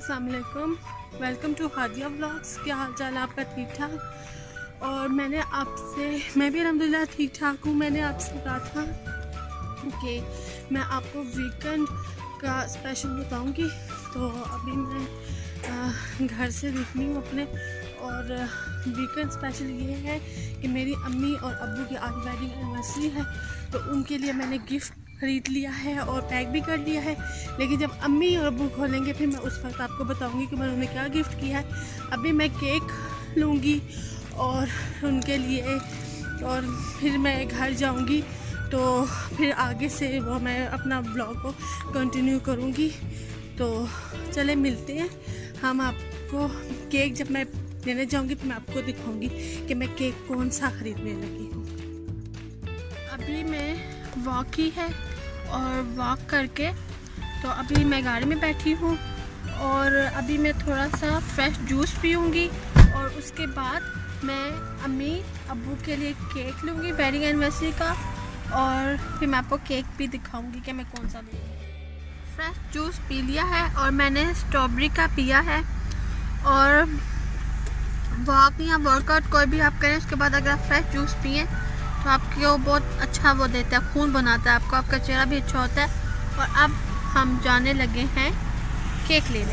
अस्सलाम वालेकुम, welcome to Hadiya vlogs. क्या हाल चाल है आपका? ठीक ठाक। और मैं भी अल्हम्दुलिल्लाह ठीक ठाक हूँ। मैंने आपसे कहा था कि मैं आपको वीकेंड का स्पेशल बताऊँगी। तो अभी मैं घर से निकली हूँ अपने, और वीकेंड स्पेशल ये है कि मेरी अम्मी और अब्बू की आज वेडिंग एनिवर्सरी है, तो उनके लिए मैंने गिफ्ट ख़रीद लिया है और पैक भी कर लिया है। लेकिन जब अम्मी और अब्बू खोलेंगे फिर मैं उस वक्त आपको बताऊंगी कि मैंने उन्हें क्या गिफ्ट किया है। अभी मैं केक लूँगी और उनके लिए, और फिर मैं घर जाऊंगी, तो फिर आगे से वो मैं अपना ब्लॉग को कंटिन्यू करूँगी। तो चले मिलते हैं। हम आपको केक जब मैं लेने जाऊंगी तो मैं आपको दिखाऊंगी कि मैं केक कौन सा ख़रीदने लगी हूँ। अभी मैं वॉक की है और वॉक करके तो अभी मैं गाड़ी में बैठी हूँ, और अभी मैं थोड़ा सा फ्रेश जूस पीऊँगी, और उसके बाद मैं अम्मी अब्बू के लिए केक लूँगी वेडिंग एनिवर्सरी का, और फिर मैं आपको केक भी दिखाऊँगी कि मैं कौन सा लूँगी। फ्रेश जूस पी लिया है और मैंने स्ट्रॉबेरी का पिया है। और वॉक या वर्कआउट कोई भी आप करें, उसके बाद अगर आप फ्रेश जूस पिए तो आपको बहुत अच्छा वो देता है, खून बनाता है आपका चेहरा भी अच्छा होता है। और अब हम जाने लगे हैं केक लेने।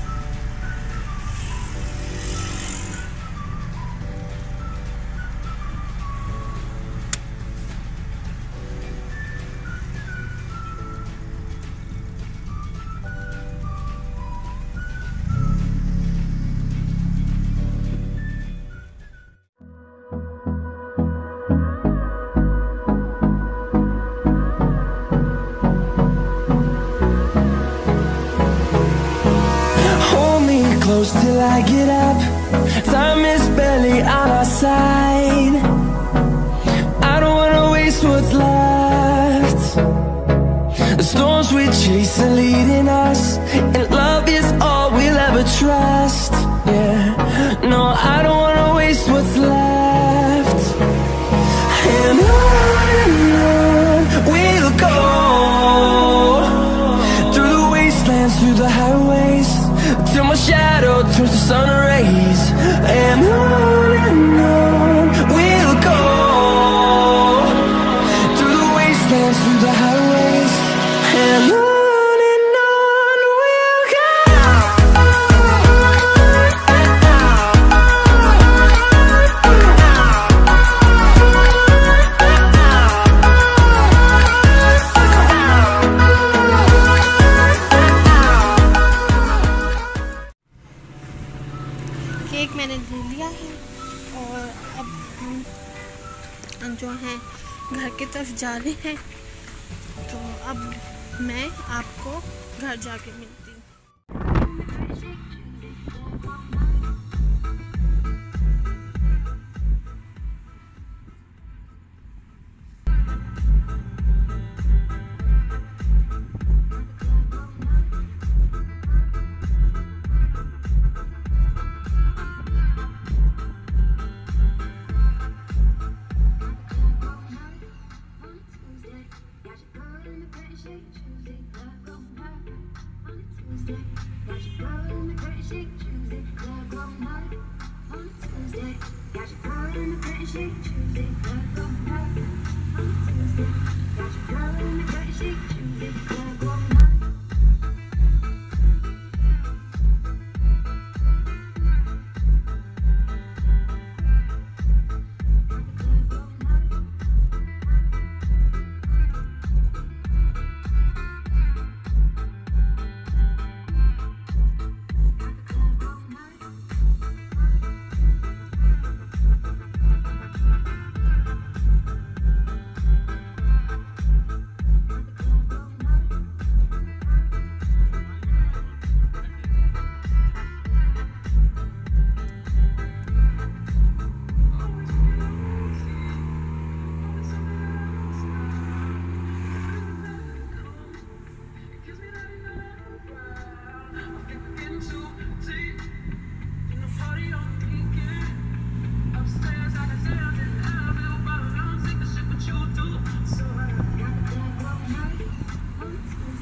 Close till I get up. Time is barely on our side. I don't wanna waste what's left. The storms we chase are leading us, and love is all we'll ever trust. Yeah, no, I don't wanna waste what's left. And on we'll go, through the wastelands, through the highways, till my shadow turns to sun rays. And on we'll go, through the wastelands, through the highways, and on we'll go. Cake मैंने ले लिया है, और अब हम जो हैं घर की तरफ जा रहे हैं। तो अब मैं आपको घर जाके मिलती हूँ।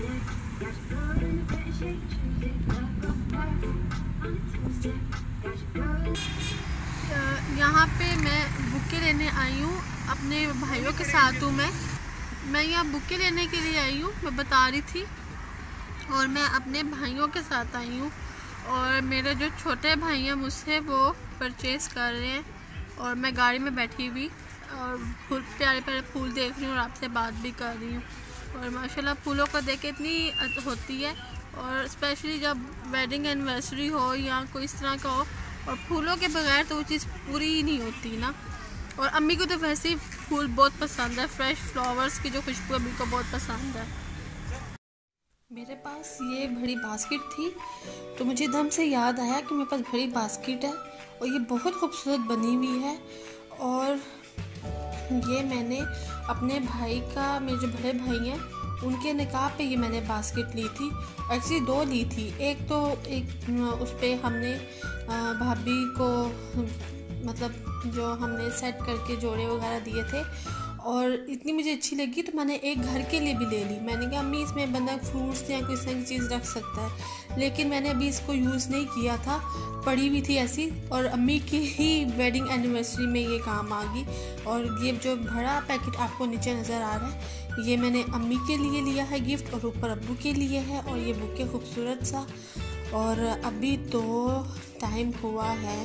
यहाँ पे मैं बुके लेने आई हूँ, अपने भाइयों के साथ हूँ। मैं यहाँ बुके लेने के लिए आई हूँ, मैं बता रही थी। और मैं अपने भाइयों के साथ आई हूँ और मेरे जो छोटे भाई हैं मुझसे वो परचेज़ कर रहे हैं और मैं गाड़ी में बैठी हुई और फूल प्यारे प्यारे फूल देख रही हूँ और आपसे बात भी कर रही हूँ। और माशाल्लाह फूलों को देख के इतनी होती है, और स्पेशली जब वेडिंग एनिवर्सरी हो या कोई इस तरह का हो, और फूलों के बगैर तो वो चीज़ पूरी ही नहीं होती ना। और अम्मी को तो वैसे ही फूल बहुत पसंद है, फ्रेश फ्लावर्स की जो खुशबू अम्मी को बहुत पसंद है। मेरे पास ये बड़ी बास्केट थी तो मुझे एकदम से याद आया कि मेरे पास बड़ी बास्केट है और ये बहुत खूबसूरत बनी हुई है। और ये मैंने अपने भाई का, मेरे जो बड़े भाई हैं उनके निकाह पे ये मैंने बास्केट ली थी। एक्चुअली 2 ली थी, एक उस पर हमने भाभी को मतलब जो हमने सेट करके जोड़े वगैरह दिए थे और इतनी मुझे अच्छी लगी तो मैंने एक घर के लिए भी ले ली। मैंने कहा अम्मी इसमें बंदा फ्रूट्स या कोई इस चीज़ रख सकता है, लेकिन मैंने अभी इसको यूज़ नहीं किया था, पड़ी हुई थी ऐसी। और अम्मी की ही वेडिंग एनिवर्सरी में ये काम आ गई। और ये जो बड़ा पैकेट आपको नीचे नज़र आ रहा है ये मैंने अम्मी के लिए लिया है गिफ्ट और ऊपर अब्बू के लिए है। और ये बुके खूबसूरत सा। और अभी तो टाइम हुआ है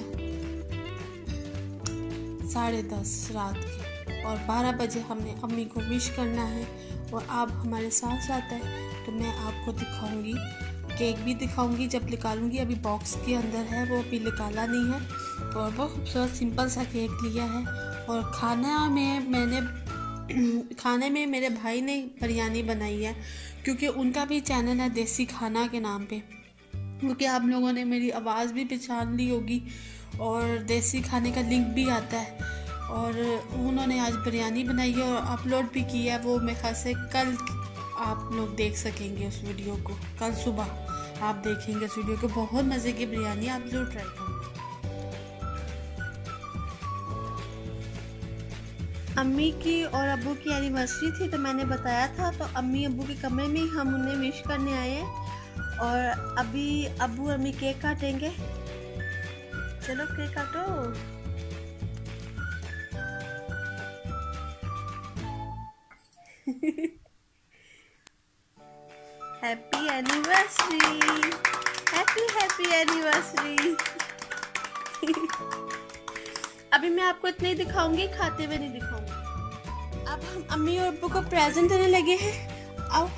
10:30 रात के और 12 बजे हमने अम्मी को विश करना है। और आप हमारे साथ साथ है तो मैं आपको दिखाऊंगी, केक भी दिखाऊंगी जब निकालूंगी। अभी बॉक्स के अंदर है, वो अभी निकाला नहीं है। और बहुत खूबसूरत सिंपल सा केक लिया है। और खाने में मेरे भाई ने बिरयानी बनाई है, क्योंकि उनका भी चैनल है देसी खाना के नाम पे, क्योंकि आप लोगों ने मेरी आवाज़ भी पहचान ली होगी और देसी खाने का लिंक भी आता है। और उन्होंने आज बिरयानी बनाई है और अपलोड भी किया है। वो मेरे ख्याल से कल आप लोग देख सकेंगे उस वीडियो को, कल सुबह आप देखेंगे उस वीडियो को। बहुत मज़े की बिरयानी, आप ज़रूर ट्राई करें। अम्मी की और अब्बू की एनिवर्सरी थी तो मैंने बताया था, तो अम्मी अब्बू के कमरे में हम उन्हें विश करने आए हैं। और अभी अब्बू और अम्मी केक काटेंगे। चलो केक काटो। Happy anniversary, happy anniversary. अभी मैं आपको इतना ही दिखाऊंगी, खाते हुए नहीं दिखाऊंगी। अब हम अम्मी और अब्बू को प्रेजेंट देने लगे हैं। आओ,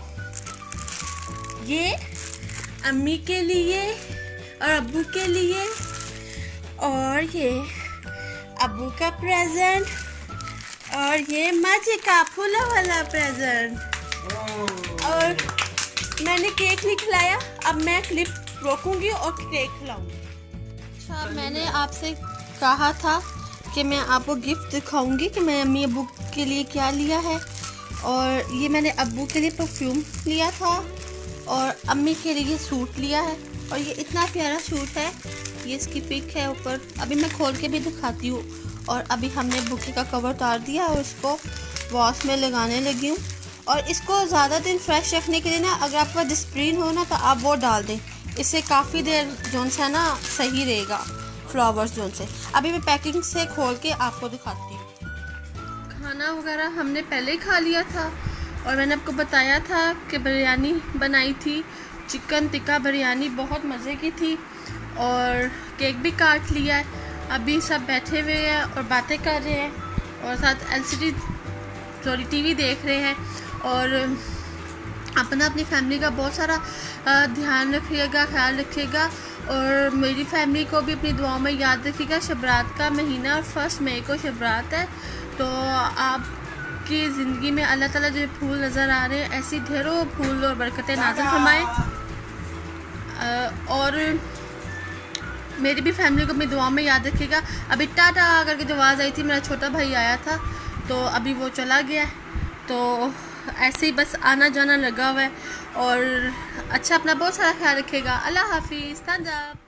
ये अम्मी के लिए और अब्बू के लिए, और ये अब्बू का प्रेजेंट, और ये माजी का फूलों वाला प्रेजेंट। और मैंने केक नहीं खिलाया, अब मैं क्लिप रोकूंगी और केक खिलाऊंगी। अच्छा, मैंने आपसे कहा था कि मैं आपको गिफ्ट दिखाऊंगी कि मैंने अम्मी अब्बू के लिए क्या लिया है। और ये मैंने अब्बू के लिए परफ्यूम लिया था और अम्मी के लिए सूट लिया है। और ये इतना प्यारा सूट है, ये इसकी पिक है ऊपर। अभी मैं खोल के भी दिखाती हूँ। और अभी हमने बुके का कवर उतार दिया और इसको वॉश में लगाने लगी हूँ। और इसको ज़्यादा दिन फ्रेश रखने के लिए ना, अगर आपके पास डिस्प्रिन हो ना तो आप वो डाल दें, इससे काफ़ी देर जो सा ना सही रहेगा फ्लावर्स जो से। अभी मैं पैकिंग से खोल के आपको दिखाती हूँ। खाना वगैरह हमने पहले ही खा लिया था और मैंने आपको बताया था कि बिरयानी बनाई थी, चिकन टिक्का बिरयानी, बहुत मज़े की थी। और केक भी काट लिया है। अभी सब बैठे हुए हैं और बातें कर रहे हैं और साथ टीवी देख रहे हैं। और अपना अपनी फैमिली का बहुत सारा ध्यान रखिएगा, ख्याल रखिएगा। और मेरी फैमिली को भी अपनी दुआओं में याद रखिएगा। शबरात का महीना और 1 मई को शबरात है, तो आपकी ज़िंदगी में अल्लाह ताला जो फूल नज़र आ रहे हैं, ऐसी ढेरों फूल और बरकतें नाज़िल फरमाएं। और मेरी भी फैमिली को अपनी दुआओं में याद रखिएगा। अभी टाटा करके जो आवाज़ आई थी, मेरा छोटा भाई आया था तो अभी वो चला गया है, तो ऐसे ही बस आना जाना लगा हुआ है। और अच्छा, अपना बहुत सारा ख्याल रखिएगा। अल्लाह हाफिज़।